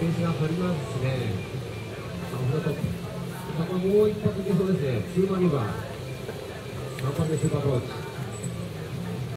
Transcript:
ペースが張りますしね。オフロトップ。これもう一発いけそうですね。2マニューバー。3番目スーパーアプローチ。